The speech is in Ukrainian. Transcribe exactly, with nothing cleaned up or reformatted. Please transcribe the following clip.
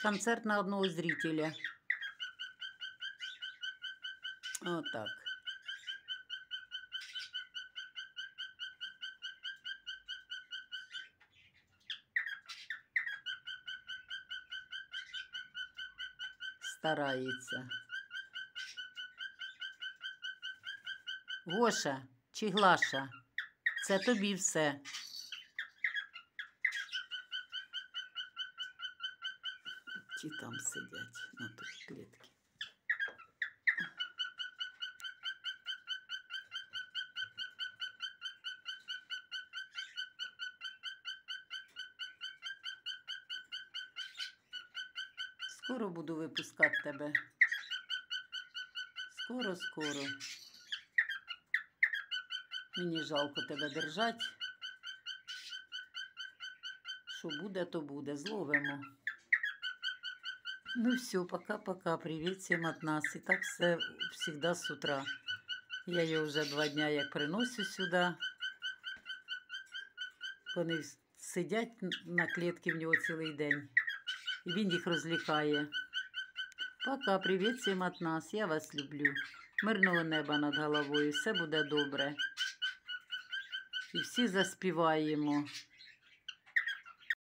Концерт на одного зрителя. Вот так. Старається. Гоша чи Глаша, це тобі все. Ті там сидять на той клітці. Скоро буду випускати тебе. Скоро, скоро. Мені жалко тебе держати. Що буде, то буде. Зловимо. Ну все, пока-пока. Привет всем от нас. И так все всегда с утра. Я ее уже два дня як приношу сюди. Вони сидять на клітці в нього цілий день. І він їх розлікає. Пока, привіт всім від нас. Я вас люблю. Мирного неба над головою. Все буде добре. І всі заспіваємо.